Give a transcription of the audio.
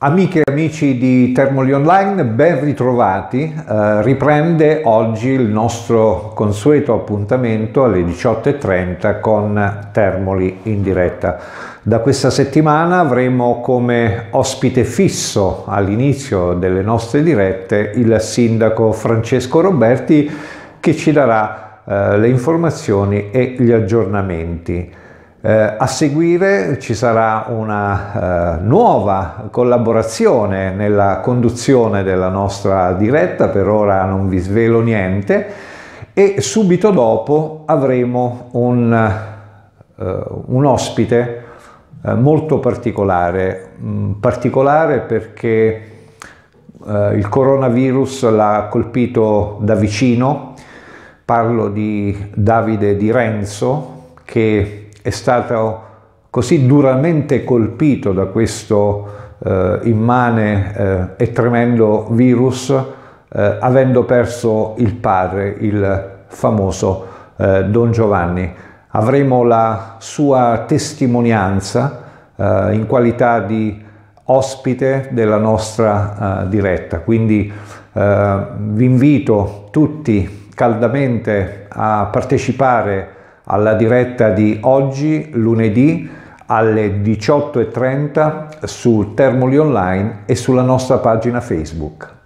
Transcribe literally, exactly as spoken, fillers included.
Amiche e amici di Termoli Online, ben ritrovati. Eh, riprende oggi il nostro consueto appuntamento alle diciotto e trenta con Termoli in diretta. Da questa settimana avremo come ospite fisso all'inizio delle nostre dirette il sindaco Francesco Roberti, che ci darà eh, le informazioni e gli aggiornamenti. Eh, a seguire ci sarà una eh, nuova collaborazione nella conduzione della nostra diretta, per ora non vi svelo niente, e subito dopo avremo un, eh, un ospite eh, molto particolare, mh, particolare perché eh, il coronavirus l'ha colpito da vicino. Parlo di Davide Di Renzo, che è stato così duramente colpito da questo eh, immane eh, e tremendo virus, eh, avendo perso il padre, il famoso eh, Don Giovanni. Avremo la sua testimonianza eh, in qualità di ospite della nostra eh, diretta, quindi eh, vi invito tutti caldamente a partecipare alla diretta di oggi, lunedì, alle diciotto e trenta su Termoli Online e sulla nostra pagina Facebook.